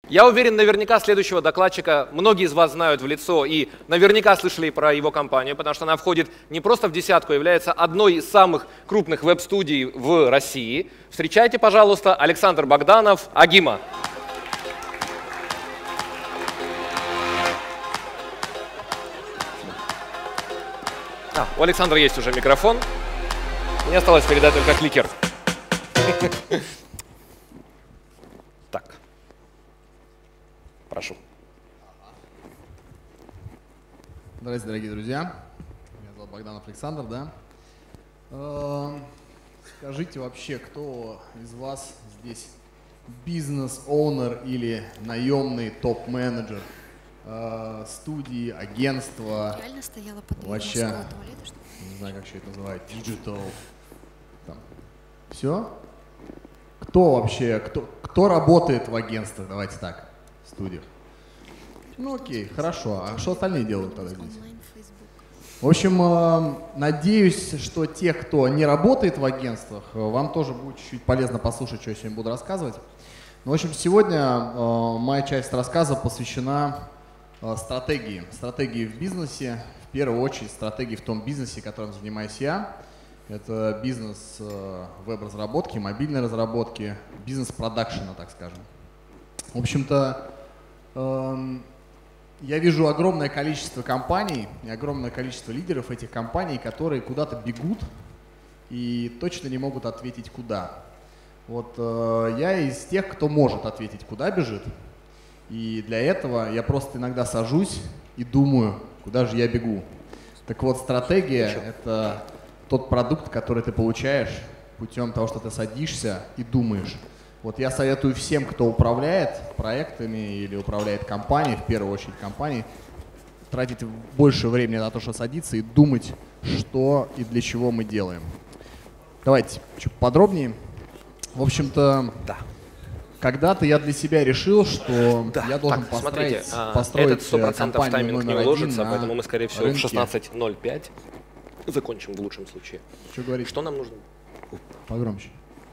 Я уверен, наверняка следующего докладчика многие из вас знают в лицо и наверняка слышали про его компанию, потому что она входит не просто в десятку, а является одной из самых крупных веб-студий в России. Встречайте, пожалуйста, Александр Богданов, Агима. У Александра есть уже микрофон. Мне осталось передать только кликер. Так. Прошу. Здравствуйте, дорогие друзья. Меня зовут Богданов Александр, да? Скажите вообще, кто из вас здесь бизнес-оунер или наемный топ-менеджер студии, агентства? Реально стояла под дверью вообще, мужского туалета, что ли? не знаю, как еще это называют, digital. Там. Все? Кто вообще, кто работает в агентствах, давайте так, в студиях? Ну окей, хорошо. А что остальные делают тогда здесь? В общем, надеюсь, что те, кто не работает в агентствах, вам тоже будет чуть-чуть полезно послушать, что я сегодня буду рассказывать. Ну, в общем, сегодня моя часть рассказа посвящена стратегии в бизнесе. В первую очередь стратегии в том бизнесе, которым занимаюсь я. Это бизнес веб-разработки, мобильной разработки, бизнес продакшена, так скажем. В общем-то, я вижу огромное количество компаний и огромное количество лидеров этих компаний, которые куда-то бегут и точно не могут ответить куда. Вот я из тех, кто может ответить, куда бежит. И для этого я просто иногда сажусь и думаю, куда же я бегу. Так вот, стратегия — это тот продукт, который ты получаешь путем того, что ты садишься и думаешь. Вот я советую всем, кто управляет проектами или управляет компанией, в первую очередь компанией, тратить больше времени на то, что садиться и думать, что и для чего мы делаем. Давайте чуть подробнее. В общем-то, когда-то я для себя решил, что я должен построить этот 100% компанию тайминг не номер уложится, один поэтому мы, скорее всего, рынке. в 16:05 закончим в лучшем случае. Что говорить? Что нам нужно? Погромче.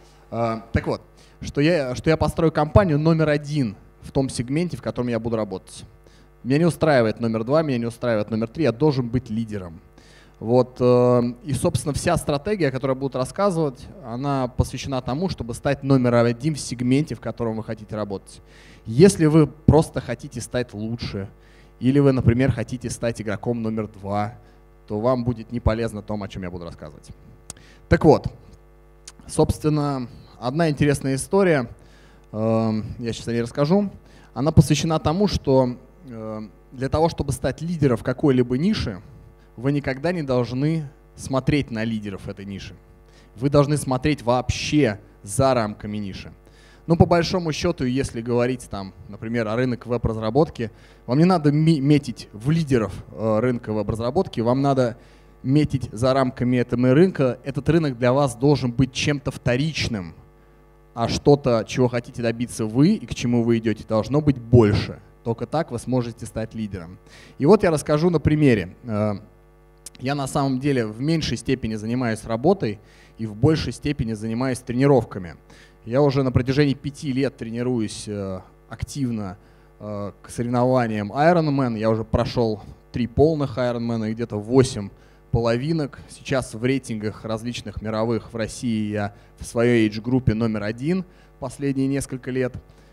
Так вот, что я построю компанию номер один в том сегменте, в котором я буду работать. Меня не устраивает номер два, меня не устраивает номер три, я должен быть лидером. Вот, и, собственно, вся стратегия, которую я буду рассказывать, она посвящена тому, чтобы стать номером один в сегменте, в котором вы хотите работать. Если вы просто хотите стать лучше, или вы, например, хотите стать игроком номер два, то вам будет не полезно то, о чем я буду рассказывать. Так вот, собственно, одна интересная история, я сейчас о ней расскажу, она посвящена тому, что для того, чтобы стать лидером в какой-либо нише, вы никогда не должны смотреть на лидеров этой ниши. Вы должны смотреть вообще за рамками ниши. Ну, по большому счету, если говорить, там, например, о рынке веб-разработки, вам не надо метить в лидеров рынка веб-разработки, вам надо метить за рамками этого рынка. Этот рынок для вас должен быть чем-то вторичным, а что-то, чего хотите добиться вы и к чему вы идете, должно быть больше. Только так вы сможете стать лидером. И вот я расскажу на примере. Я на самом деле в меньшей степени занимаюсь работой и в большей степени занимаюсь тренировками. Я уже на протяжении 5 лет тренируюсь активно к соревнованиям Ironman. Я уже прошел 3 полных Ironman и где-то 8 половинок. Сейчас в рейтингах различных мировых в России я в своей эйдж-группе номер 1 последние несколько лет.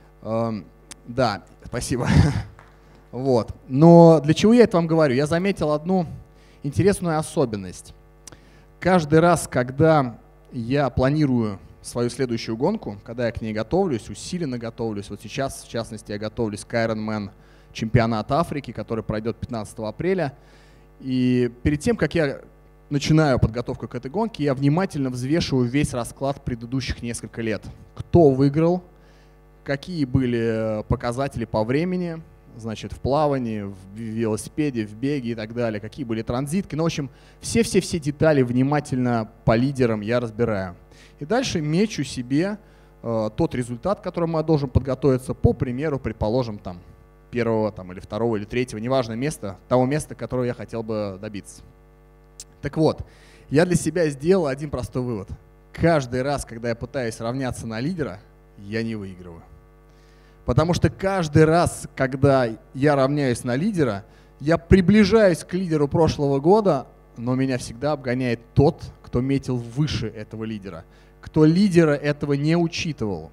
Да, спасибо. Вот. Но для чего я это вам говорю? Я заметил одну интересную особенность. Каждый раз, когда я планирую свою следующую гонку, когда я к ней готовлюсь, усиленно готовлюсь, вот сейчас, в частности, я готовлюсь к Ironman чемпионат Африки, который пройдет 15 апреля. И перед тем, как я начинаю подготовку к этой гонке, я внимательно взвешиваю весь расклад предыдущих несколько лет. Кто выиграл, какие были показатели по времени, значит, в плавании, в велосипеде, в беге и так далее, какие были транзитки. Ну, в общем, все детали внимательно по лидерам я разбираю. И дальше мечу себе тот результат, к которому я должен подготовиться, по примеру, предположим, там, первого там, или второго или третьего, неважно, места, того места, которого я хотел бы добиться. Так вот, я для себя сделал один простой вывод. Каждый раз, когда я пытаюсь равняться на лидера, я не выигрываю. Потому что каждый раз, когда я равняюсь на лидера, я приближаюсь к лидеру прошлого года, но меня всегда обгоняет тот, кто метил выше этого лидера, кто лидера этого не учитывал.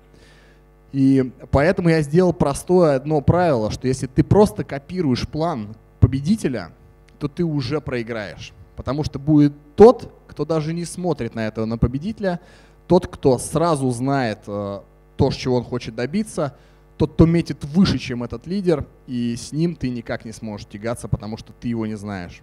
И поэтому я сделал простое одно правило, что если ты просто копируешь план победителя, то ты уже проиграешь. Потому что будет тот, кто даже не смотрит на этого, на победителя, тот, кто сразу знает то, чего он хочет добиться, тот, кто метит выше, чем этот лидер, и с ним ты никак не сможешь тягаться, потому что ты его не знаешь.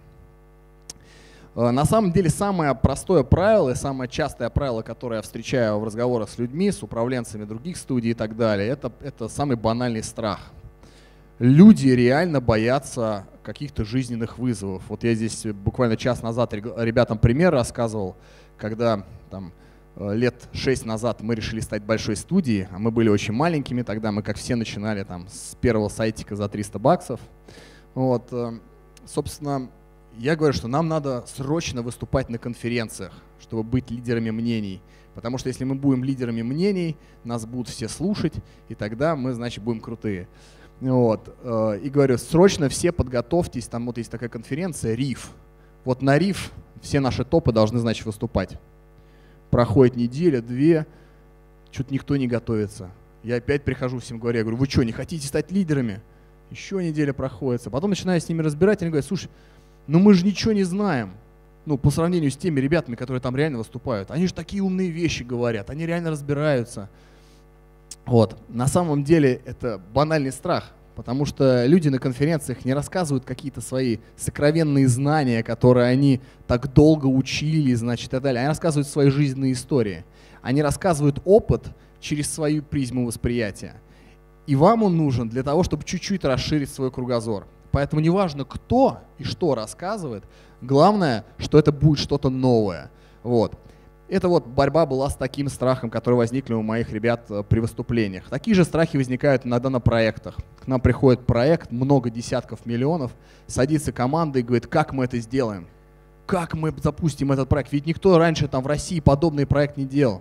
На самом деле самое простое правило и самое частое правило, которое я встречаю в разговорах с людьми, с управленцами других студий и так далее, это самый банальный страх. Люди реально боятся каких-то жизненных вызовов. Вот я здесь буквально час назад ребятам пример рассказывал, когда там лет 6 назад мы решили стать большой студией, а мы были очень маленькими тогда, мы как все начинали там с первого сайтика за $300. Вот, собственно, я говорю, что нам надо срочно выступать на конференциях, чтобы быть лидерами мнений. Потому что если мы будем лидерами мнений, нас будут все слушать, и тогда мы, значит, будем крутые. Вот. И говорю, срочно все подготовьтесь, там вот есть такая конференция RIF. Вот на RIF все наши топы должны, значит, выступать. Проходит неделя, две, что-то никто не готовится. Я опять прихожу всем говорю, вы что, не хотите стать лидерами? Еще неделя проходит. Потом начинаю с ними разбирать, и они говорят, слушай, ну мы же ничего не знаем, ну по сравнению с теми ребятами, которые там реально выступают. Они же такие умные вещи говорят, они реально разбираются. Вот. На самом деле это банальный страх, потому что люди на конференциях не рассказывают какие-то свои сокровенные знания, которые они так долго учили, значит, и так далее. Они рассказывают свои жизненные истории. Они рассказывают опыт через свою призму восприятия. И вам он нужен для того, чтобы чуть-чуть расширить свой кругозор. Поэтому неважно, кто и что рассказывает, главное, что это будет что-то новое. Вот. Это вот борьба была с таким страхом, который возникли у моих ребят при выступлениях. Такие же страхи возникают иногда на проектах. К нам приходит проект, много десятков миллионов, садится команда и говорит, как мы это сделаем? Как мы запустим этот проект? Ведь никто раньше там в России подобный проект не делал.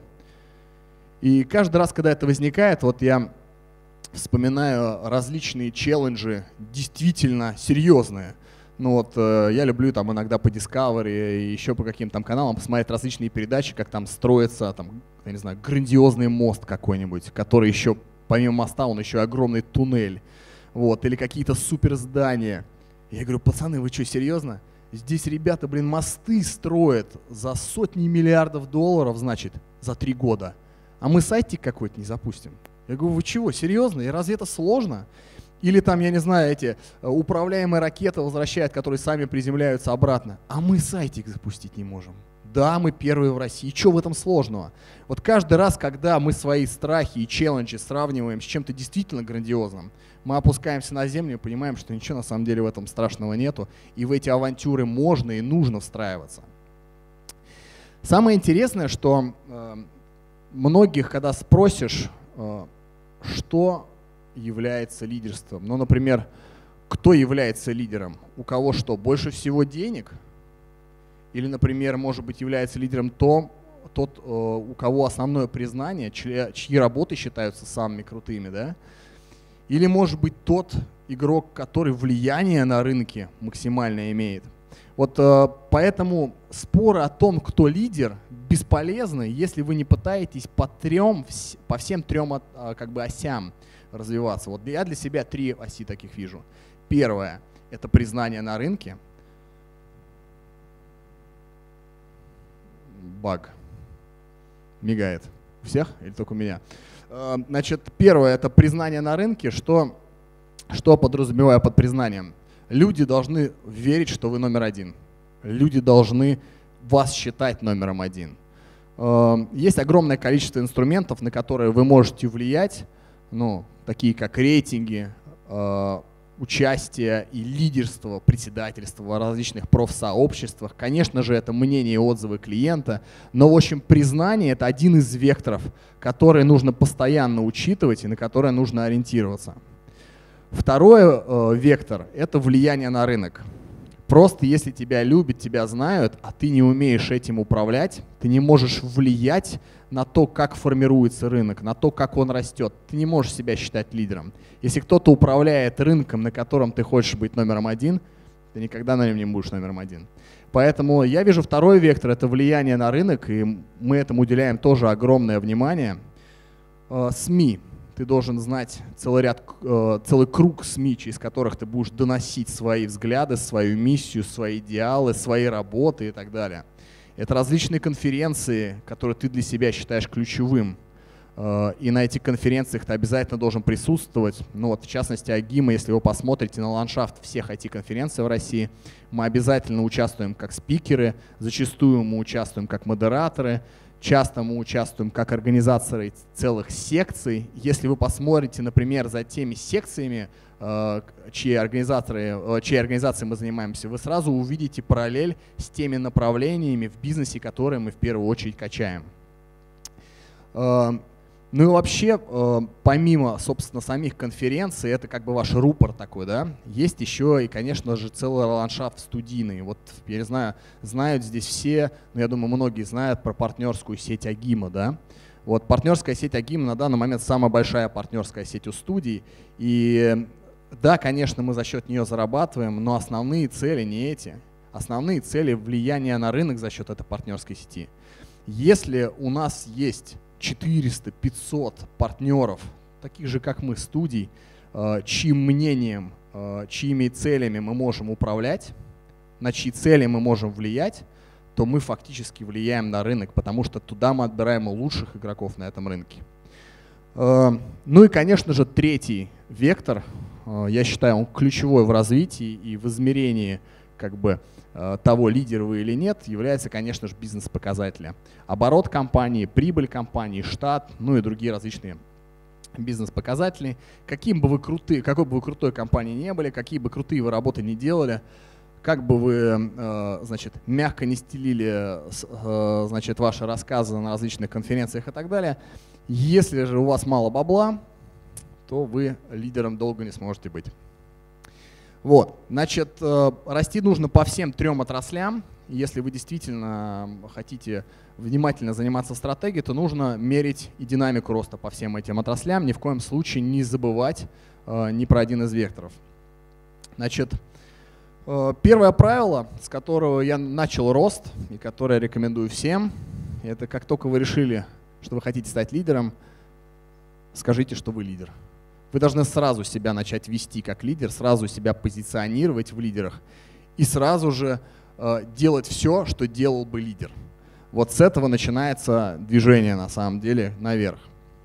И каждый раз, когда это возникает, вот я вспоминаю различные челленджи, действительно серьезные. Ну вот я люблю там иногда по Discovery и еще по каким-то там каналам посмотреть различные передачи, как там строится, там, я не знаю, грандиозный мост какой-нибудь, который еще, помимо моста, он еще огромный туннель. Вот, или какие-то суперздания. Я говорю, пацаны, вы что, серьезно? Здесь ребята, мосты строят за сотни миллиардов долларов, значит, за 3 года. А мы сайтик какой-то не запустим. Я говорю, вы чего, серьезно? И разве это сложно? Или там, я не знаю, эти управляемые ракеты возвращают, которые сами приземляются обратно. А мы сайтик запустить не можем. Да, мы первые в России. Что в этом сложного? Вот каждый раз, когда мы свои страхи и челленджи сравниваем с чем-то действительно грандиозным, мы опускаемся на землю и понимаем, что ничего на самом деле в этом страшного нету. И в эти авантюры можно и нужно встраиваться. Самое интересное, что многих, когда спросишь, что является лидерством. Ну, например, кто является лидером? У кого что, больше всего денег? Или, например, может быть, является лидером тот, у кого основное признание, чьи работы считаются самыми крутыми, да? Или, может быть, тот игрок, который влияние на рынке максимально имеет. Вот поэтому споры о том, кто лидер, бесполезны, если вы не пытаетесь по всем трем как бы осям развиваться. Вот я для себя 3 оси таких вижу. Первое – это признание на рынке. Баг. Мигает. У всех или только у меня? Значит, первое – это признание на рынке. Что подразумеваю под признанием? Люди должны верить, что вы номер один. Люди должны вас считать номером один. Есть огромное количество инструментов, на которые вы можете влиять, ну, такие как рейтинги, участие и лидерство, председательство в различных профсообществах. Конечно же, это мнение и отзывы клиента, но, в общем, признание – это один из векторов, который нужно постоянно учитывать и на который нужно ориентироваться. Второй вектор – это влияние на рынок. Просто если тебя любят, тебя знают, а ты не умеешь этим управлять, ты не можешь влиять на то, как формируется рынок, на то, как он растет, ты не можешь себя считать лидером. Если кто-то управляет рынком, на котором ты хочешь быть номером один, ты никогда на нем не будешь номером один. Поэтому я вижу второй вектор — это влияние на рынок, и мы этому уделяем тоже огромное внимание. СМИ. Ты должен знать целый круг СМИ, через которых ты будешь доносить свои взгляды, свою миссию, свои идеалы, свои работы и так далее. Это различные конференции, которые ты для себя считаешь ключевым. И на этих конференциях ты обязательно должен присутствовать. Ну вот, в частности, Агима, если вы посмотрите на ландшафт всех IT-конференций в России, мы обязательно участвуем как спикеры, зачастую мы участвуем как модераторы, часто мы участвуем как организаторы целых секций. Если вы посмотрите, например, за теми секциями, чьей организацией мы занимаемся, вы сразу увидите параллель с теми направлениями в бизнесе, которые мы в первую очередь качаем. Ну и вообще, помимо, собственно, самих конференций, это как бы ваш рупор такой, да, есть еще и, конечно же, целый ландшафт студийный. Вот, я не знаю, знают здесь все, но я думаю, многие знают про партнерскую сеть Агима, да. Вот партнерская сеть Агима на данный момент самая большая партнерская сеть у студий. И да, конечно, мы за счет нее зарабатываем, но основные цели не эти. Основные цели — влияния на рынок за счет этой партнерской сети. Если у нас есть 400-500 партнеров, таких же, как мы, студий, чьим мнением, чьими целями мы можем управлять, на чьи цели мы можем влиять, то мы фактически влияем на рынок, потому что туда мы отбираем лучших игроков на этом рынке. Ну и, конечно же, третий вектор, я считаю, он ключевой в развитии и в измерении как бы того, лидер вы или нет, является, конечно же, бизнес-показатели. Оборот компании, прибыль компании, штат, ну и другие различные бизнес-показатели. Какой бы вы крутой компанией не были, какие бы крутые вы работы не делали, как бы вы, значит, мягко не стелили, значит, ваши рассказы на различных конференциях и так далее, если же у вас мало бабла, то вы лидером долго не сможете быть. Вот, значит, расти нужно по всем трем отраслям. Если вы действительно хотите внимательно заниматься стратегией, то нужно мерить и динамику роста по всем этим отраслям. Ни в коем случае не забывать ни про один из векторов. Значит, первое правило, с которого я начал рост и которое я рекомендую всем, это как только вы решили, что вы хотите стать лидером, скажите, что вы лидер. Вы должны сразу себя начать вести как лидер, сразу себя позиционировать в лидерах и сразу же делать все, что делал бы лидер. Вот с этого начинается движение на самом деле наверх.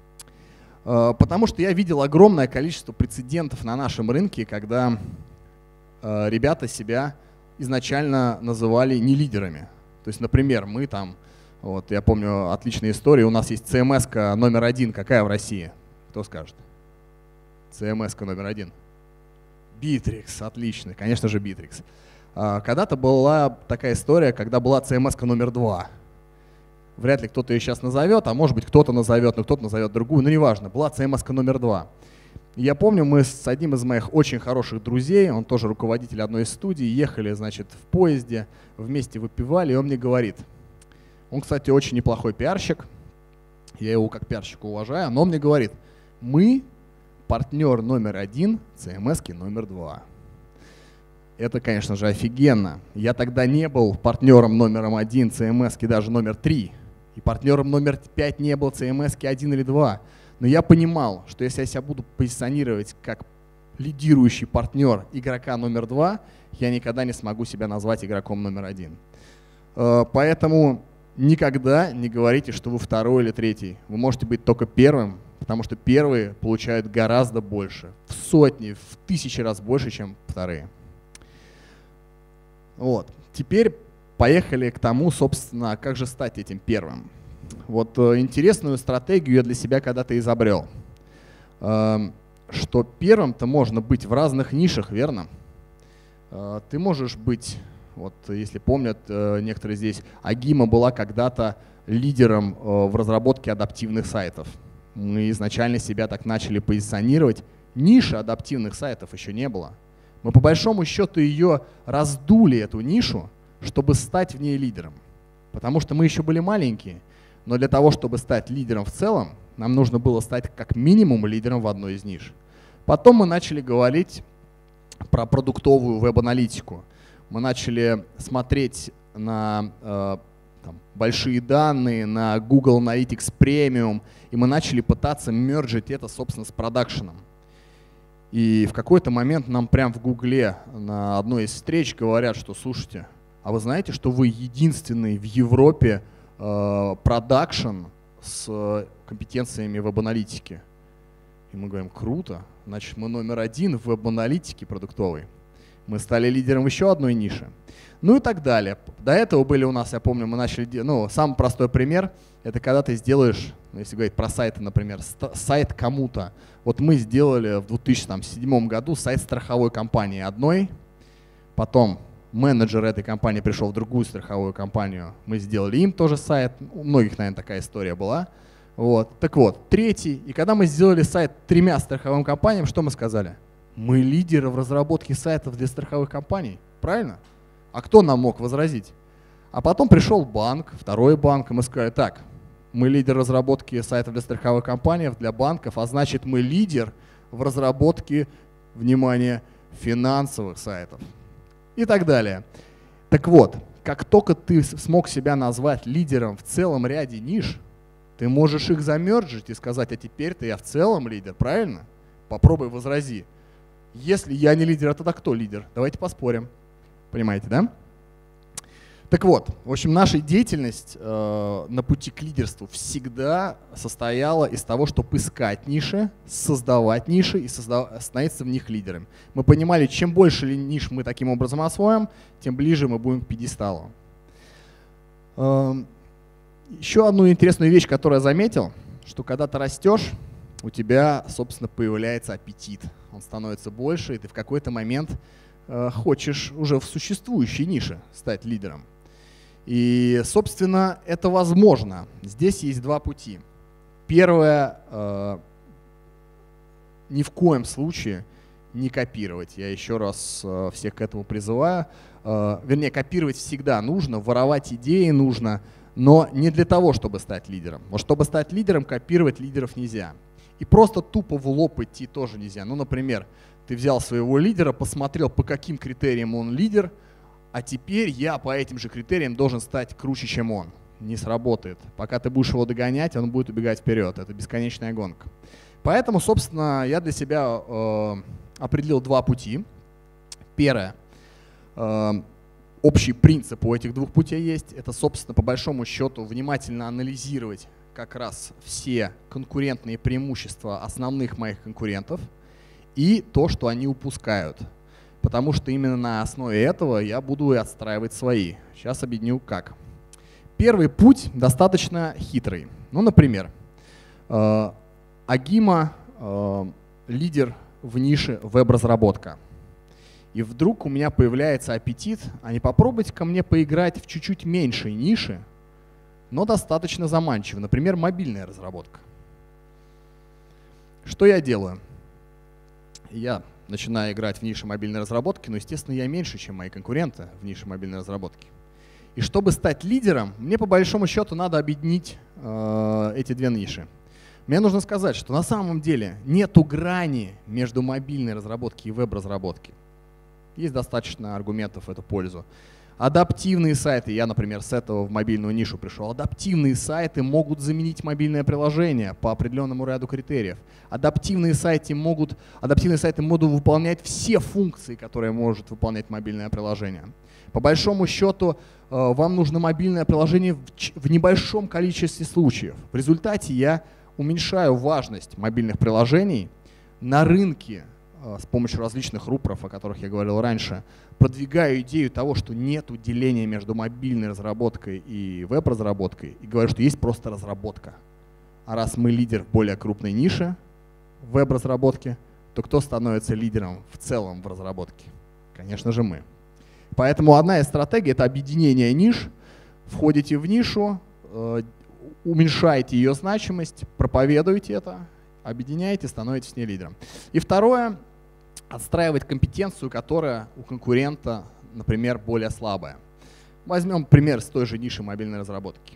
Потому что я видел огромное количество прецедентов на нашем рынке, когда ребята себя изначально называли не лидерами. То есть, например, мы там, вот я помню отличные истории, у нас есть CMS-ка номер 1, какая в России? Кто скажет? CMS-ка номер 1. Bittrex, отлично, конечно же Bittrex. Когда-то была такая история, когда была CMS-ка номер 2. Вряд ли кто-то ее сейчас назовет, а может быть кто-то назовет, но кто-то назовет другую, но неважно. Была CMS-ка номер 2. Я помню, мы с одним из моих очень хороших друзей, он тоже руководитель одной из студий, ехали, значит, в поезде, вместе выпивали, и он мне говорит, он, кстати, очень неплохой пиарщик, я его как пиарщика уважаю, но он мне говорит, мы партнер номер 1 CMS-ки номер 2. Это, конечно же, офигенно. Я тогда не был партнером номером 1 CMS-ки даже номер 3. И партнером номер 5 не был CMS-ки 1 или 2. Но я понимал, что если я себя буду позиционировать как лидирующий партнер игрока номер 2, я никогда не смогу себя назвать игроком номер 1. Поэтому никогда не говорите, что вы второй или третий. Вы можете быть только первым, потому что первые получают гораздо больше, в сотни, в тысячи раз больше, чем вторые. Вот. Теперь поехали к тому, собственно, как же стать этим первым. Вот интересную стратегию я для себя когда-то изобрел, что первым-то можно быть в разных нишах, верно? Ты можешь быть, вот если помнят некоторые здесь, Агима была когда-то лидером в разработке адаптивных сайтов. Мы изначально себя так начали позиционировать. Ниши адаптивных сайтов еще не было. Мы по большому счету ее раздули, эту нишу, чтобы стать в ней лидером. Потому что мы еще были маленькие. Но для того, чтобы стать лидером в целом, нам нужно было стать как минимум лидером в одной из ниш. Потом мы начали говорить про продуктовую веб-аналитику. Мы начали смотреть на большие данные, на Google Analytics Premium, и мы начали пытаться мерджить это, собственно, с продакшеном. И в какой-то момент нам прям в Гугле на одной из встреч говорят, что слушайте, а вы знаете, что вы единственный в Европе продакшн с компетенциями веб-аналитики? И мы говорим, круто, значит мы номер один в веб-аналитике продуктовой. Мы стали лидером в еще одной нише. Ну и так далее. До этого были у нас, я помню, мы начали, самый простой пример, это когда ты сделаешь, если говорить про сайты, например, сайт кому-то. Вот мы сделали в 2007 году сайт страховой компании одной, потом менеджер этой компании пришел в другую страховую компанию, мы сделали им тоже сайт, у многих, наверное, такая история была. Вот. Так вот, третий, и когда мы сделали сайт 3 страховым компаниям, что мы сказали? Мы лидеры в разработке сайтов для страховых компаний, правильно? А кто нам мог возразить? А потом пришел банк, второй банк, и мы сказали, так, мы лидер разработки сайтов для страховых компаний, для банков, а значит мы лидер в разработке, внимание, финансовых сайтов и так далее. Так вот, как только ты смог себя назвать лидером в целом ряде ниш, ты можешь их замерджить и сказать, а теперь-то я в целом лидер, правильно? Попробуй возрази. Если я не лидер, а тогда кто лидер? Давайте поспорим. Понимаете, да? Так вот, в общем, наша деятельность на пути к лидерству всегда состояла из того, чтобы искать ниши, создавать ниши и становиться в них лидерами. Мы понимали, чем больше ниш мы таким образом освоим, тем ближе мы будем к пьедесталу. Еще одну интересную вещь, которую я заметил, что когда ты растешь, у тебя, собственно, появляется аппетит. Он становится больше, и ты в какой-то момент хочешь уже в существующей нише стать лидером. И, собственно, это возможно. Здесь есть 2 пути. Первое, ни в коем случае не копировать. Я еще раз всех к этому призываю. Вернее, копировать всегда нужно, воровать идеи нужно, но не для того, чтобы стать лидером. Вот чтобы стать лидером, копировать лидеров нельзя. И просто тупо в лоб идти тоже нельзя. Ну, например, ты взял своего лидера, посмотрел, по каким критериям он лидер, а теперь я по этим же критериям должен стать круче, чем он. Не сработает. Пока ты будешь его догонять, он будет убегать вперед. Это бесконечная гонка. Поэтому, собственно, я для себя определил 2 пути. Первое. Общий принцип у этих 2 путей есть. Это, собственно, по большому счету, внимательно анализировать как раз все конкурентные преимущества основных моих конкурентов и то, что они упускают. Потому что именно на основе этого я буду и отстраивать свои. Сейчас объясню как. Первый путь достаточно хитрый. Ну, например, Агима лидер в нише веб-разработка. И вдруг у меня появляется аппетит, а не попробовать ко мне поиграть в чуть-чуть меньшей нише, но достаточно заманчиво. Например, мобильная разработка. Что я делаю? Я начинаю играть в нише мобильной разработки, но, естественно, я меньше, чем мои конкуренты в нише мобильной разработки. И чтобы стать лидером, мне по большому счету надо объединить эти 2 ниши. Мне нужно сказать, что на самом деле нету грани между мобильной разработкой и веб-разработкой. Есть достаточно аргументов в эту пользу. Адаптивные сайты, я, например, с этого в мобильную нишу пришел. Адаптивные сайты могут заменить мобильное приложение по определенному ряду критериев. Адаптивные сайты могут выполнять все функции, которые может выполнять мобильное приложение. По большому счету, вам нужно мобильное приложение в небольшом количестве случаев. В результате я уменьшаю важность мобильных приложений на рынке с помощью различных рупоров, о которых я говорил раньше, продвигаю идею того, что нет деления между мобильной разработкой и веб-разработкой, и говорю, что есть просто разработка. А раз мы лидер в более крупной нише в веб-разработке, то кто становится лидером в целом в разработке? Конечно же мы. Поэтому одна из стратегий — это объединение ниш. Входите в нишу, уменьшаете ее значимость, проповедуете это, объединяете, становитесь с ней лидером. И второе — отстраивать компетенцию, которая у конкурента, например, более слабая. Возьмем пример с той же ниши мобильной разработки.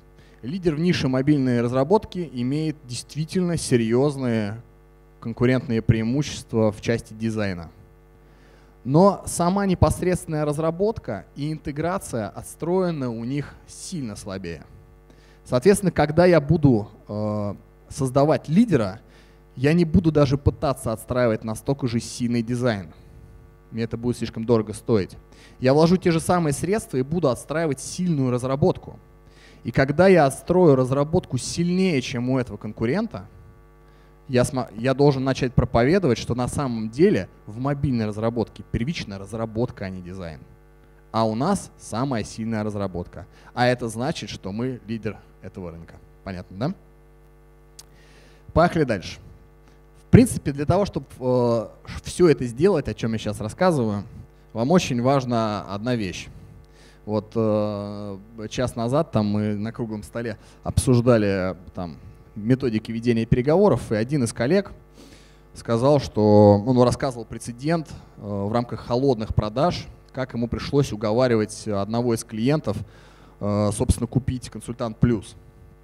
Лидер в нише мобильной разработки имеет действительно серьезные конкурентные преимущества в части дизайна. Но сама непосредственная разработка и интеграция отстроены у них сильно слабее. Соответственно, когда я буду создавать лидера, я не буду даже пытаться отстраивать настолько же сильный дизайн. Мне это будет слишком дорого стоить. Я вложу те же самые средства и буду отстраивать сильную разработку. И когда я отстрою разработку сильнее, чем у этого конкурента, я должен начать проповедовать, что на самом деле в мобильной разработке первичная разработка, а не дизайн. А у нас самая сильная разработка. А это значит, что мы лидер этого рынка. Понятно, да? Поехали дальше. В принципе, для того, чтобы все это сделать, о чем я сейчас рассказываю, вам очень важна одна вещь. Вот час назад там мы на круглом столе обсуждали там методики ведения переговоров, и один из коллег сказал, что он рассказывал прецедент в рамках холодных продаж, как ему пришлось уговаривать одного из клиентов, собственно, купить Консультант Плюс.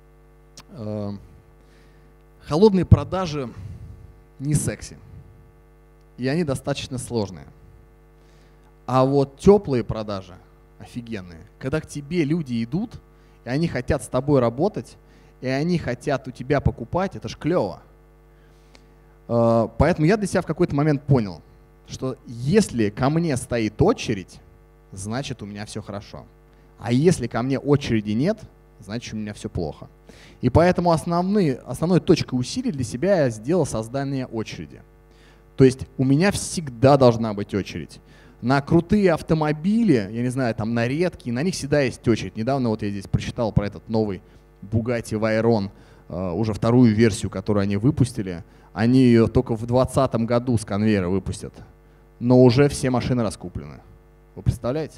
Холодные продажи не секси, и они достаточно сложные. А вот теплые продажи офигенные, когда к тебе люди идут, и они хотят с тобой работать, и они хотят у тебя покупать, это ж клево. Поэтому я для себя в какой-то момент понял, что если ко мне стоит очередь, значит у меня все хорошо. А если ко мне очереди нет, значит у меня все плохо. И поэтому основной точкой усилий для себя я сделал создание очереди. То есть у меня всегда должна быть очередь. На крутые автомобили, я не знаю, там на редкие, на них всегда есть очередь. Недавно вот я здесь прочитал про этот новый Bugatti Veyron, уже вторую версию, которую они выпустили. Они ее только в 2020 году с конвейера выпустят. Но уже все машины раскуплены. Вы представляете?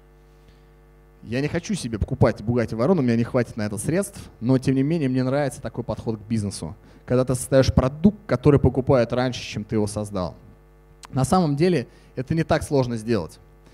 Я не хочу себе покупать Bugatti Veyron, у меня не хватит на это средств, но тем не менее мне нравится такой подход к бизнесу. Когда ты создаешь продукт, который покупают раньше, чем ты его создал. На самом деле это не так сложно сделать.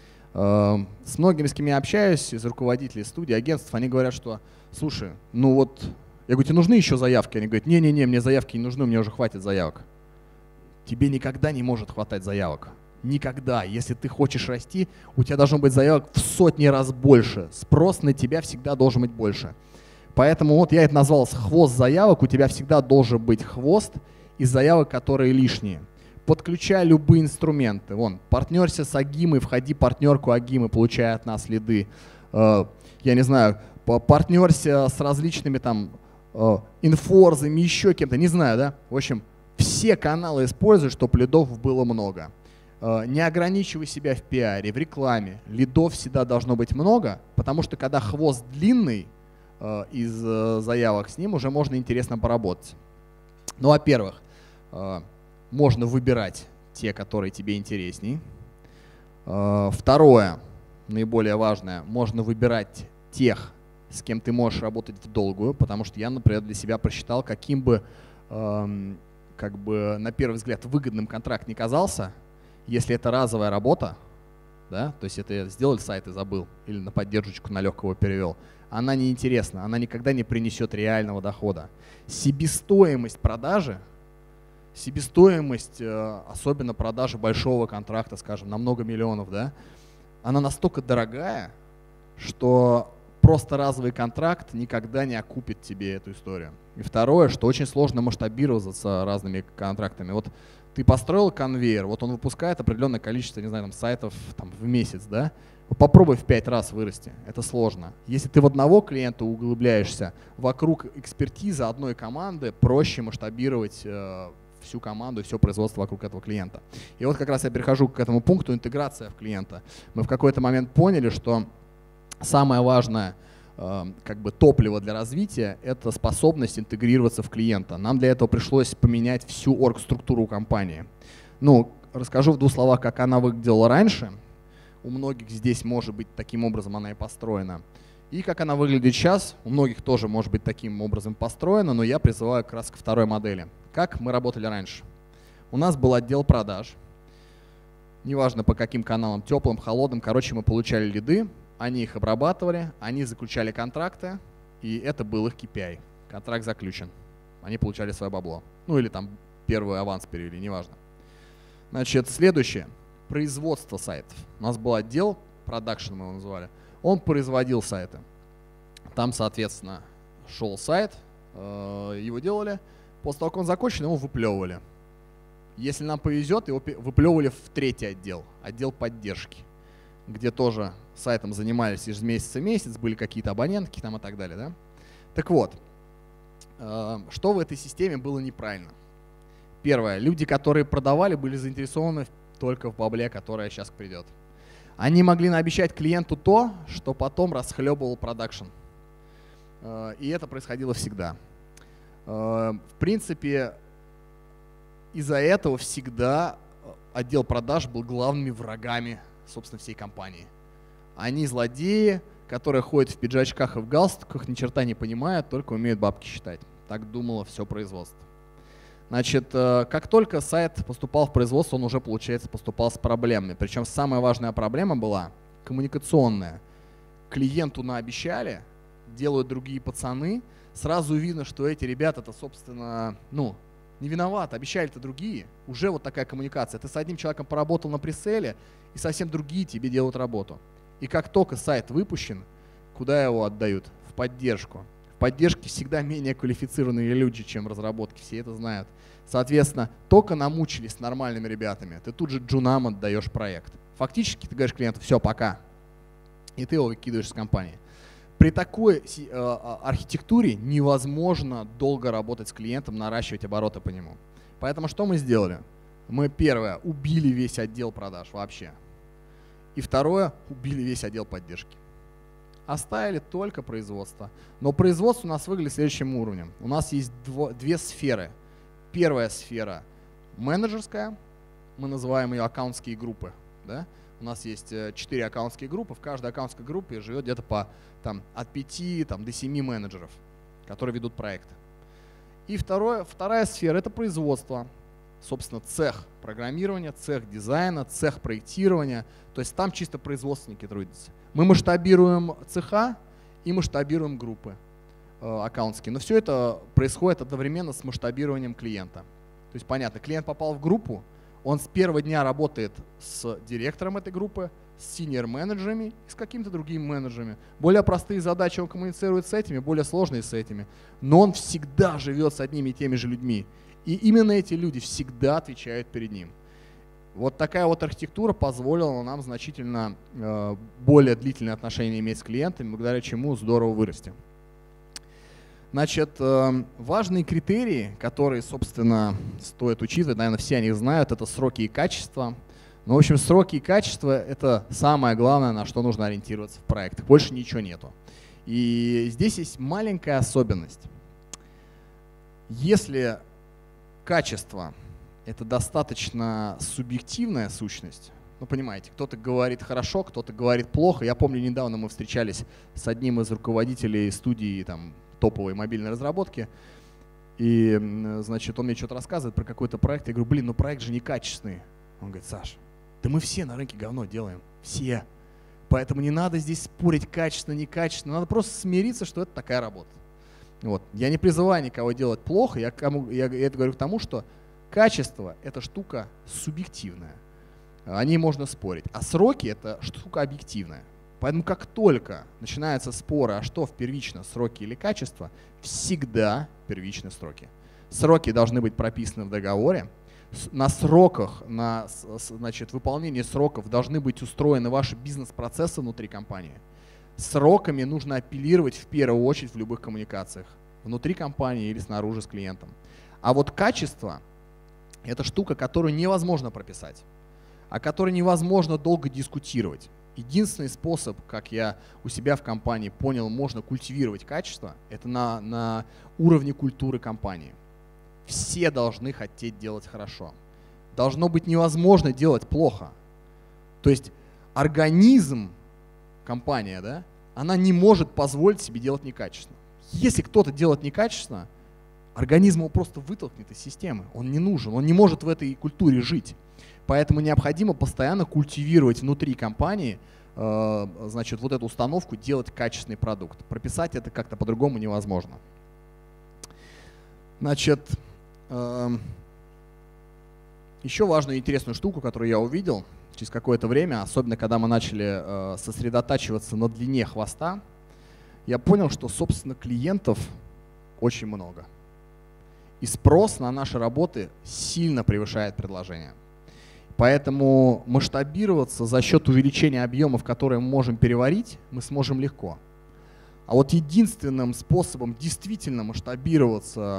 С многими, с кем я общаюсь, из руководителей студий, агентств, они говорят, что слушай, ну вот, я говорю, тебе нужны еще заявки? Они говорят, не-не-не, мне заявки не нужны, мне уже хватит заявок. Тебе никогда не может хватать заявок. Никогда. Если ты хочешь расти, у тебя должно быть заявок в сотни раз больше. Спрос на тебя всегда должен быть больше. Поэтому вот я это назвал хвост заявок. У тебя всегда должен быть хвост из заявок, которые лишние. Подключай любые инструменты. Вон, партнерся с Агимой, входи в партнерку Агимы, получай от нас лиды. Я не знаю, партнерся с различными там инфорзами, еще кем-то, не знаю, да? В общем, все каналы используй, чтобы лидов было много. Не ограничивай себя в пиаре, в рекламе. Лидов всегда должно быть много, потому что когда хвост длинный из заявок, с ним уже можно интересно поработать. Ну, во-первых, можно выбирать те, которые тебе интересней. Второе, наиболее важное, можно выбирать тех, с кем ты можешь работать в долгую, потому что я, например, для себя просчитал, каким бы, как бы на первый взгляд выгодным контракт не казался, если это разовая работа, да, то есть это сделали сайт и забыл, или на поддержку на легкого перевел, она неинтересна, она никогда не принесет реального дохода. Себестоимость продажи, себестоимость, особенно продажи большого контракта, скажем, на много миллионов, да, она настолько дорогая, что просто разовый контракт никогда не окупит тебе эту историю. И второе, что очень сложно масштабироваться разными контрактами. Вот ты построил конвейер, вот он выпускает определенное количество, не знаю, там, сайтов там, в месяц, да? Попробуй в 5 раз вырасти, это сложно. Если ты в одного клиента углубляешься, вокруг экспертизы одной команды проще масштабировать всю команду и все производство вокруг этого клиента. И вот как раз я перехожу к этому пункту, интеграция в клиента. Мы в какой-то момент поняли, что самое важное как бы топливо для развития – это способность интегрироваться в клиента. Нам для этого пришлось поменять всю оргструктуру компании. Ну, расскажу в двух словах, как она выглядела раньше. У многих здесь, может быть, таким образом она и построена. И как она выглядит сейчас, у многих тоже может быть таким образом построена, но я призываю как раз к второй модели. Как мы работали раньше? У нас был отдел продаж. Неважно по каким каналам, теплым, холодным, короче, мы получали лиды. Они их обрабатывали, они заключали контракты, и это был их KPI. Контракт заключен. Они получали свое бабло. Ну или там первый аванс перевели, неважно. Значит, следующее. Производство сайтов. У нас был отдел, продакшн мы его называли. Он производил сайты. Там, соответственно, шел сайт, его делали. После того, как он закончен, его выплевывали. Если нам повезет, его выплевывали в третий отдел, отдел поддержки, где тоже сайтом занимались из месяца в месяц, были какие-то абонентки там и так далее. Да? Так вот, что в этой системе было неправильно? Первое. Люди, которые продавали, были заинтересованы только в бабле, которое сейчас придет. Они могли наобещать клиенту то, что потом расхлебывал продакшн. И это происходило всегда. В принципе, из-за этого всегда отдел продаж был главными врагами, собственно, всей компании. Они злодеи, которые ходят в пиджачках и в галстуках, ни черта не понимают, только умеют бабки считать. Так думало все производство. Значит, как только сайт поступал в производство, он уже, получается, поступал с проблемами. Причем самая важная проблема была коммуникационная. Клиенту наобещали, делают другие пацаны, сразу видно, что эти ребята-то, собственно, не виноваты, обещали-то другие. Уже вот такая коммуникация. Ты с одним человеком поработал на преселе, и совсем другие тебе делают работу. И как только сайт выпущен, куда его отдают? В поддержку. В поддержке всегда менее квалифицированные люди, чем разработки, все это знают. Соответственно, только намучились с нормальными ребятами, ты тут же джунам отдаешь проект. Фактически ты говоришь клиенту: все, пока. И ты его выкидываешь с компании. При такой архитектуре невозможно долго работать с клиентом, наращивать обороты по нему. Поэтому что мы сделали? Мы, первое, убили весь отдел продаж вообще. И второе, убили весь отдел поддержки. Оставили только производство. Но производство у нас выглядит следующим уровнем. У нас есть две сферы. Первая сфера менеджерская, мы называем ее аккаунтские группы. Да? У нас есть 4 аккаунтские группы, в каждой аккаунтской группе живет где-то от 5 до 7 менеджеров, которые ведут проекты. И вторая сфера – это производство. Собственно, цех программирования, цех дизайна, цех проектирования. То есть там чисто производственники трудятся. Мы масштабируем цеха и масштабируем группы аккаунтские. Но все это происходит одновременно с масштабированием клиента. То есть понятно, клиент попал в группу, он с первого дня работает с директором этой группы, с синьор-менеджерами и с какими-то другими менеджерами. Более простые задачи он коммуницирует с этими, более сложные с этими. Но он всегда живет с одними и теми же людьми. И именно эти люди всегда отвечают перед ним. Вот такая вот архитектура позволила нам значительно более длительные отношения иметь с клиентами, благодаря чему здорово вырасти. Значит, важные критерии, которые, собственно, стоит учитывать, наверное, все они знают, это сроки и качество. Но, в общем, сроки и качество – это самое главное, на что нужно ориентироваться в проектах. Больше ничего нету. И здесь есть маленькая особенность. Если качество – это достаточно субъективная сущность, понимаете, кто-то говорит хорошо, кто-то говорит плохо. Я помню, недавно мы встречались с одним из руководителей студии топовой мобильной разработки, и, значит, он мне что-то рассказывает про какой-то проект. Я говорю: проект же некачественный. Он говорит: Саш, да мы все на рынке говно делаем, все. Поэтому не надо здесь спорить качественно, некачественно, надо просто смириться, что это такая работа. Вот. Я не призываю никого делать плохо, я это говорю к тому, что качество – это штука субъективная, о ней можно спорить, а сроки – это штука объективная. Поэтому как только начинаются споры, а что первично, сроки или качество, всегда первичны сроки. Сроки должны быть прописаны в договоре. На сроках, на выполнение сроков должны быть устроены ваши бизнес-процессы внутри компании. Сроками нужно апеллировать в первую очередь в любых коммуникациях, внутри компании или снаружи с клиентом. А вот качество – это штука, которую невозможно прописать, о которой невозможно долго дискутировать. Единственный способ, как я у себя в компании понял, можно культивировать качество, это на уровне культуры компании. Все должны хотеть делать хорошо. Должно быть невозможно делать плохо. То есть организм, компания, да, она не может позволить себе делать некачественно. Если кто-то делает некачественно, организм его просто вытолкнет из системы. Он не нужен, он не может в этой культуре жить. Поэтому необходимо постоянно культивировать внутри компании значит, вот эту установку делать качественный продукт. Прописать это как-то по-другому невозможно. Значит, еще важную и интересную штуку, которую я увидел через какое-то время, особенно когда мы начали сосредотачиваться на длине хвоста, я понял, что, собственно, клиентов очень много. И спрос на наши работы сильно превышает предложение. Поэтому масштабироваться за счет увеличения объемов, которые мы можем переварить, мы сможем легко. А вот единственным способом действительно масштабироваться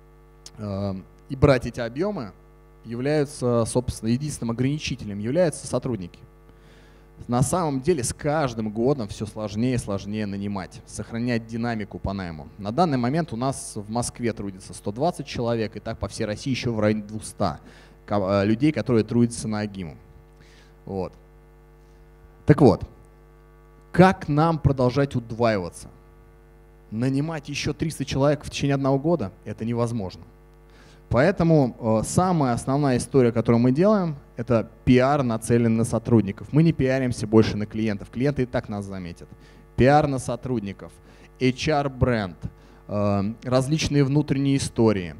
и брать эти объемы являются, собственно, единственным ограничителем являются сотрудники. На самом деле с каждым годом все сложнее и сложнее нанимать, сохранять динамику по найму. На данный момент у нас в Москве трудится 120 человек, и так по всей России еще в районе 200 людей, которые трудятся на Агиму. Вот. Так вот, как нам продолжать удваиваться? Нанимать еще 300 человек в течение 1 года – это невозможно. Поэтому самая основная история, которую мы делаем, это пиар, нацеленный на сотрудников. Мы не пиаримся больше на клиентов. Клиенты и так нас заметят. Пиар на сотрудников, HR-бренд, различные внутренние истории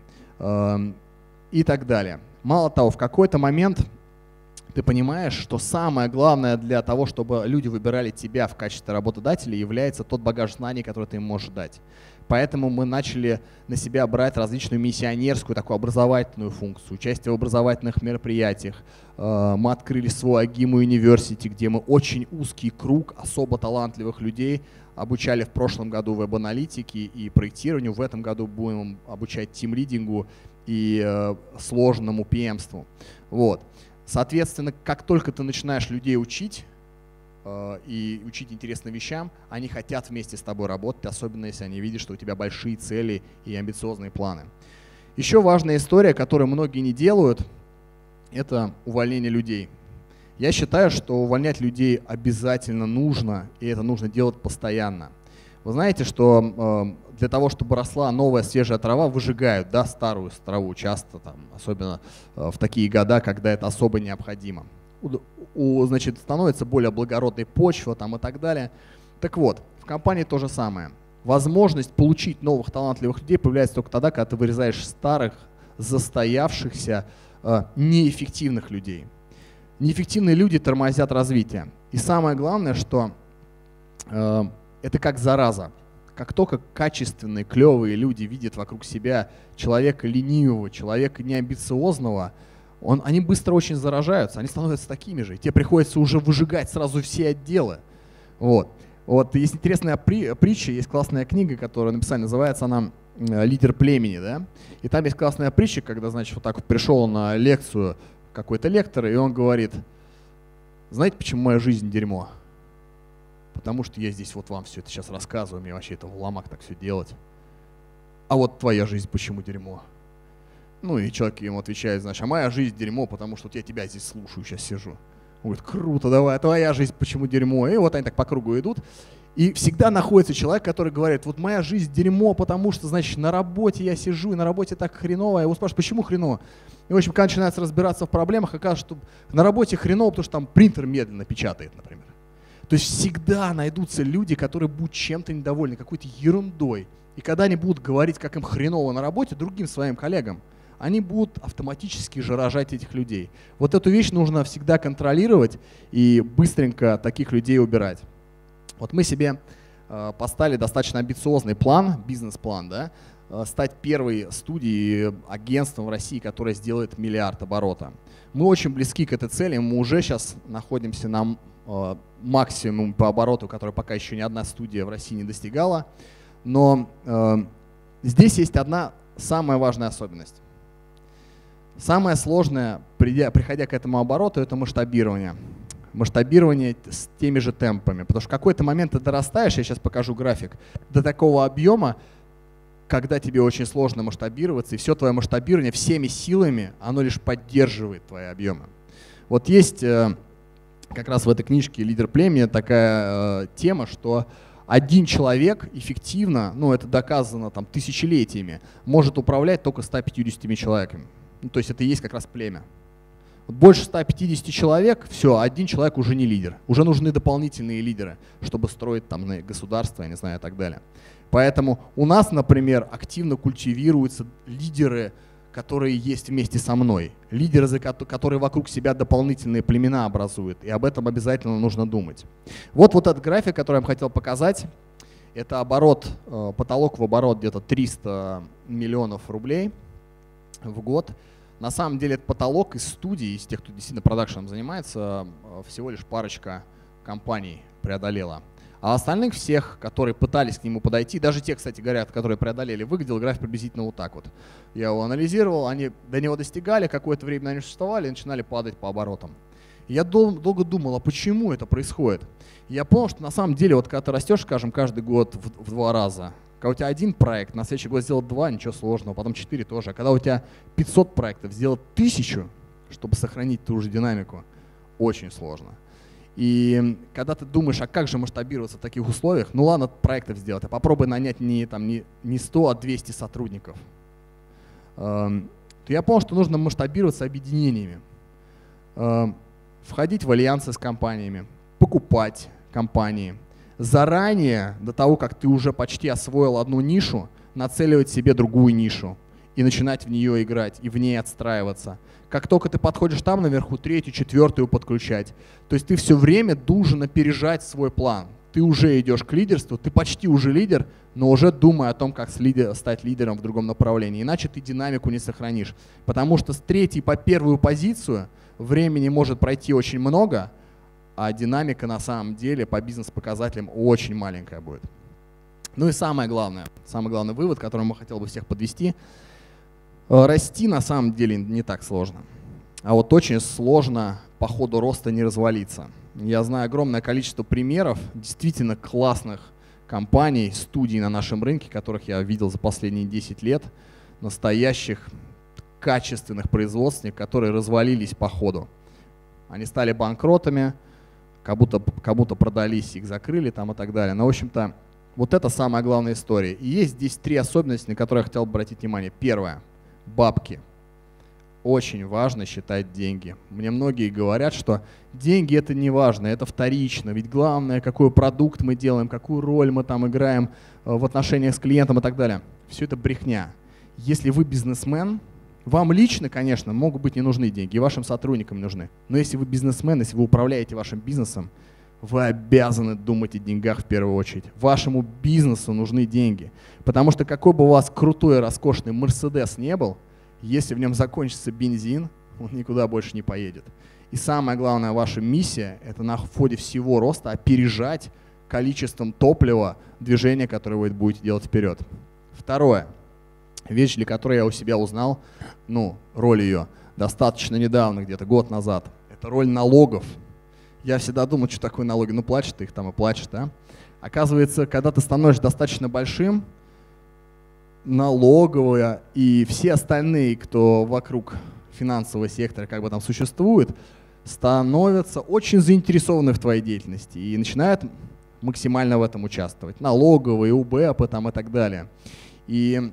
и так далее. Мало того, в какой-то момент ты понимаешь, что самое главное для того, чтобы люди выбирали тебя в качестве работодателя, является тот багаж знаний, который ты им можешь дать. Поэтому мы начали на себя брать различную миссионерскую, такую образовательную функцию, участие в образовательных мероприятиях. Мы открыли свой Agimo University, где мы очень узкий круг особо талантливых людей обучали в прошлом году веб-аналитике и проектированию. В этом году будем обучать тимлидингу и сложному PM-ству. Вот. Соответственно, как только ты начинаешь людей учить и учить интересным вещам, они хотят вместе с тобой работать, особенно если они видят, что у тебя большие цели и амбициозные планы. Еще важная история, которую многие не делают, это увольнение людей. Я считаю, что увольнять людей обязательно нужно, и это нужно делать постоянно. Вы знаете, что для того, чтобы росла новая свежая трава, выжигают, да, старую траву часто, там, особенно в такие года, когда это особо необходимо. Значит, становится более благородной почва там, и так далее. Так вот, в компании то же самое. Возможность получить новых талантливых людей появляется только тогда, когда ты вырезаешь старых, застоявшихся, неэффективных людей. Неэффективные люди тормозят развитие. И самое главное, что это как зараза. Как только качественные, клевые люди видят вокруг себя человека ленивого, человека неамбициозного, они быстро очень заражаются, они становятся такими же. И тебе приходится уже выжигать сразу все отделы. Вот. Есть интересная притча, есть классная книга, которую написали, называется она «Лидер племени». Да? И там есть классная притча, когда, значит, вот так вот пришел на лекцию какой-то лектор, и он говорит: знаете, почему моя жизнь дерьмо? Потому что я здесь вот вам все это сейчас рассказываю, мне вообще это в ломак так все делать. А вот твоя жизнь почему дерьмо? Ну и человек ему отвечает, значит, а моя жизнь дерьмо, потому что вот я тебя здесь слушаю, сейчас сижу. Он говорит: круто, давай, а твоя жизнь почему дерьмо? И вот они так по кругу идут. И всегда находится человек, который говорит: вот моя жизнь дерьмо, потому что, значит, на работе я сижу, и на работе так хреново. Я его спрашиваю: почему хреново? И, в общем, когда начинается разбираться в проблемах, оказывается, что на работе хреново, потому что там принтер медленно печатает, например. То есть всегда найдутся люди, которые будут чем-то недовольны, какой-то ерундой. И когда они будут говорить, как им хреново на работе, другим своим коллегам, они будут автоматически заражать этих людей. Вот эту вещь нужно всегда контролировать и быстренько таких людей убирать. Вот мы себе поставили достаточно амбициозный план, бизнес-план, да, стать первой студией, агентством в России, которое сделает 1 миллиард оборота. Мы очень близки к этой цели, мы уже сейчас находимся на максимум по обороту, который пока еще ни одна студия в России не достигала. Но здесь есть одна самая важная особенность. Самое сложное, приходя к этому обороту, это масштабирование. Масштабирование с теми же темпами. Потому что в какой-то момент ты дорастаешь, я сейчас покажу график, до такого объема, когда тебе очень сложно масштабироваться, и все твое масштабирование всеми силами, оно лишь поддерживает твои объемы. Вот есть как раз в этой книжке «Лидер племени» такая тема, что один человек эффективно, ну это доказано там тысячелетиями, может управлять только 150 человеками. Ну, то есть это и есть как раз племя. Больше 150 человек, все, один человек уже не лидер. Уже нужны дополнительные лидеры, чтобы строить там государство, я не знаю, и так далее. Поэтому у нас, например, активно культивируются лидеры, которые есть вместе со мной. Лидеры, которые вокруг себя дополнительные племена образуют. И об этом обязательно нужно думать. Вот этот график, который я вам хотел показать. Это оборот, потолок в оборот где-то 300 миллионов рублей в год. На самом деле это потолок из студий, из тех, кто действительно продакшеном занимается, всего лишь парочка компаний преодолела. А остальных всех, которые пытались к нему подойти, даже те, кстати говоря, которые преодолели, выглядел график приблизительно вот так вот. Я его анализировал, они до него достигали, какое-то время они существовали и начинали падать по оборотам. Я долго думал, а почему это происходит? Я понял, что на самом деле, вот когда ты растешь, скажем, каждый год в 2 раза, когда у тебя один проект, на следующий год сделать 2, ничего сложного, потом 4 тоже. А когда у тебя 500 проектов, сделать 1000, чтобы сохранить ту же динамику, очень сложно. И когда ты думаешь, а как же масштабироваться в таких условиях, ну ладно, проектов сделать, а попробуй нанять не 100, а 200 сотрудников, то я понял, что нужно масштабироваться объединениями. Входить в альянсы с компаниями, покупать компании. Заранее, до того, как ты уже почти освоил одну нишу, нацеливать себе другую нишу и начинать в нее играть и в ней отстраиваться. Как только ты подходишь там наверху, 3-ю, 4-ю подключать. То есть ты все время должен опережать свой план. Ты уже идешь к лидерству, ты почти уже лидер, но уже думай о том, как стать лидером в другом направлении. Иначе ты динамику не сохранишь. Потому что с 3-й по 1-ю позицию времени может пройти очень много, а динамика на самом деле по бизнес-показателям очень маленькая будет. Ну и самый главный вывод, который я хотел бы всех подвести. Расти на самом деле не так сложно. А вот очень сложно по ходу роста не развалиться. Я знаю огромное количество примеров действительно классных компаний, студий на нашем рынке, которых я видел за последние 10 лет, настоящих качественных производственников, которые развалились по ходу. Они стали банкротами, кому-то продались, их закрыли там и так далее. Но, в общем-то, вот это самая главная история. И есть здесь 3 особенности, на которые я хотел бы обратить внимание. Первое – бабки. Очень важно считать деньги. Мне многие говорят, что деньги – это не важно, это вторично. Ведь главное, какой продукт мы делаем, какую роль мы там играем в отношениях с клиентом и так далее. Все это брехня. Если вы бизнесмен, вам лично, конечно, могут быть не нужны деньги, и вашим сотрудникам нужны. Но если вы бизнесмен, если вы управляете вашим бизнесом, вы обязаны думать о деньгах в первую очередь. Вашему бизнесу нужны деньги. Потому что какой бы у вас крутой и роскошный Мерседес не был, если в нем закончится бензин, он никуда больше не поедет. И самая главная ваша миссия – это на фоне всего роста опережать количеством топлива движение, которое вы будете делать вперед. Второе. Вещь, для которой я у себя узнал, роль ее достаточно недавно, где-то год назад. Это роль налогов. Я всегда думал, что такое налоги. Платишь ты их там и платишь, да? Оказывается, когда ты становишься достаточно большим, налоговая и все остальные, кто вокруг финансового сектора как бы там существует, становятся очень заинтересованы в твоей деятельности и начинают максимально в этом участвовать. Налоговые, УБЭПы там и так далее. И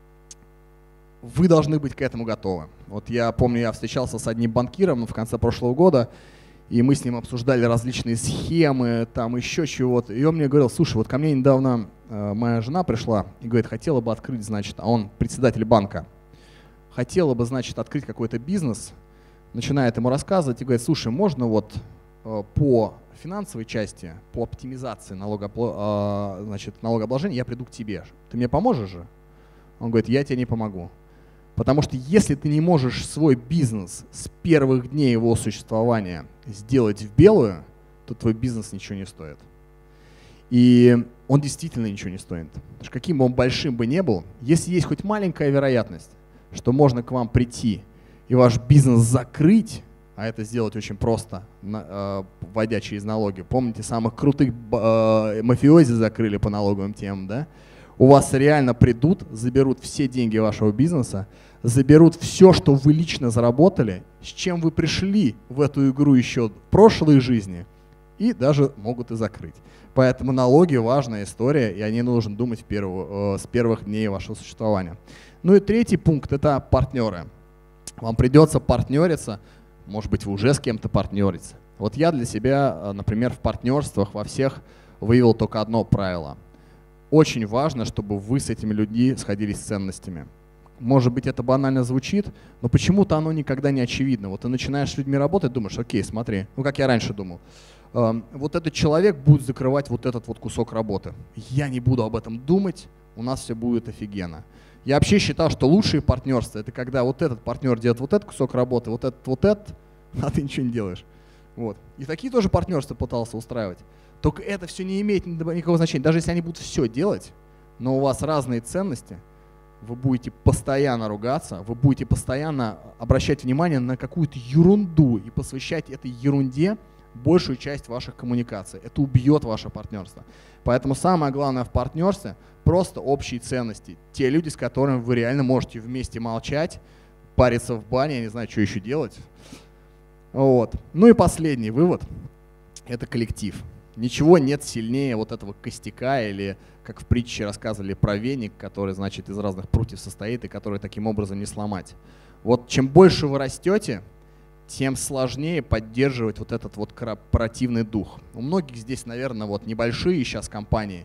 вы должны быть к этому готовы. Вот я помню, я встречался с одним банкиром в конце прошлого года, и мы с ним обсуждали различные схемы, там еще чего-то. И он мне говорил: слушай, вот ко мне недавно моя жена пришла и говорит, хотела бы открыть, значит, а он председатель банка, хотела бы, значит, открыть какой-то бизнес, начинает ему рассказывать и говорит: слушай, можно вот по финансовой части, по оптимизации налогообложения я приду к тебе. Ты мне поможешь же? Он говорит: я тебе не помогу. Потому что если ты не можешь свой бизнес с первых дней его существования сделать в белую, то твой бизнес ничего не стоит. И он действительно ничего не стоит. Потому что каким бы он большим бы ни был, если есть хоть маленькая вероятность, что можно к вам прийти и ваш бизнес закрыть, а это сделать очень просто, вводя через налоги. Помните, самых крутых мафиози закрыли по налоговым темам, да? У вас реально придут, заберут все деньги вашего бизнеса, заберут все, что вы лично заработали, с чем вы пришли в эту игру еще в прошлой жизни, и даже могут и закрыть. Поэтому налоги – важная история, и о ней нужно думать с первых дней вашего существования. Ну и третий пункт – это партнеры. Вам придется партнериться может быть, вы уже с кем-то партнерите. Вот я для себя, например, в партнерствах во всех выявил только одно правило. Очень важно, чтобы вы с этими людьми сходились с ценностями. Может быть, это банально звучит, но почему-то оно никогда не очевидно. Вот ты начинаешь с людьми работать, думаешь, окей, смотри, ну как я раньше думал, вот этот человек будет закрывать вот этот вот кусок работы. Я не буду об этом думать, у нас все будет офигенно. Я вообще считал, что лучшие партнерства — это когда вот этот партнер делает вот этот кусок работы, вот этот, а ты ничего не делаешь. Вот. И такие тоже партнерства пытался устраивать. Только это все не имеет никакого значения. Даже если они будут все делать, но у вас разные ценности, вы будете постоянно ругаться, вы будете постоянно обращать внимание на какую-то ерунду и посвящать этой ерунде большую часть ваших коммуникаций. Это убьет ваше партнерство. Поэтому самое главное в партнерстве — просто общие ценности. Те люди, с которыми вы реально можете вместе молчать, париться в бане, я не знаю, что еще делать. Вот. Ну и последний вывод — это коллектив. Ничего нет сильнее вот этого костяка, или, как в притче рассказывали, про веник, который, значит, из разных прутьев состоит и который таким образом не сломать. Вот чем больше вы растете, тем сложнее поддерживать вот этот вот корпоративный дух. У многих здесь, наверное, вот небольшие сейчас компании,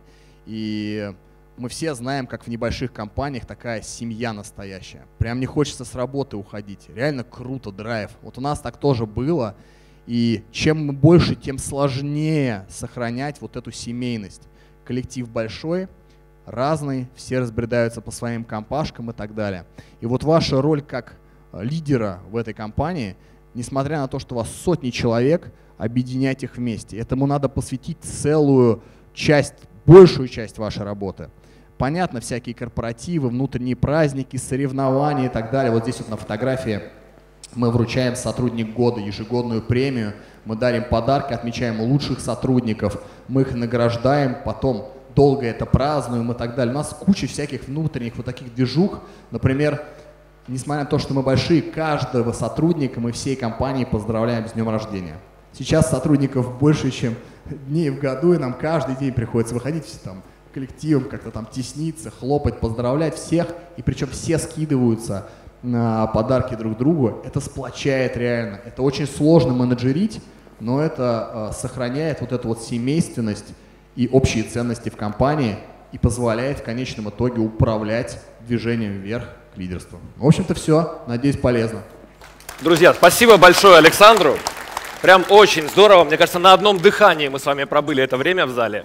и мы все знаем, как в небольших компаниях такая семья настоящая. Прям не хочется с работы уходить. Реально круто, драйв. Вот у нас так тоже было. И чем мы больше, тем сложнее сохранять вот эту семейность. Коллектив большой, разный, все разбредаются по своим компашкам и так далее. И вот ваша роль как лидера в этой компании, несмотря на то, что у вас сотни человек, объединять их вместе. Этому надо посвятить целую часть, большую часть вашей работы. Понятно, всякие корпоративы, внутренние праздники, соревнования и так далее. Вот здесь вот на фотографии мы вручаем сотрудник года, ежегодную премию, мы дарим подарки, отмечаем лучших сотрудников, мы их награждаем, потом долго это празднуем и так далее. У нас куча всяких внутренних вот таких движух. Например, несмотря на то, что мы большие, каждого сотрудника мы всей компании поздравляем с днем рождения. Сейчас сотрудников больше, чем дней в году, и нам каждый день приходится выходить все там коллективом, как-то там тесниться, хлопать, поздравлять всех, и причем все скидываются на подарки друг другу. Это сплочает реально. Это очень сложно менеджерить, но это сохраняет вот эту вот семейственность и общие ценности в компании и позволяет в конечном итоге управлять движением вверх к лидерству. В общем-то все. Надеюсь, полезно. Друзья, спасибо большое Александру. Прям очень здорово. Мне кажется, на одном дыхании мы с вами пробыли это время в зале.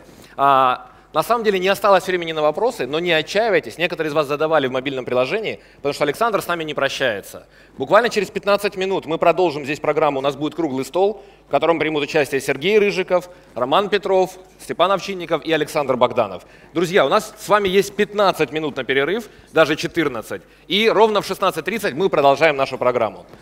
На самом деле не осталось времени на вопросы, но не отчаивайтесь. Некоторые из вас задавали в мобильном приложении, потому что Александр с нами не прощается. Буквально через 15 минут мы продолжим здесь программу. У нас будет круглый стол, в котором примут участие Сергей Рыжиков, Роман Петров, Степан Овчинников и Александр Богданов. Друзья, у нас с вами есть 15 минут на перерыв, даже 14. И ровно в 16:30 мы продолжаем нашу программу.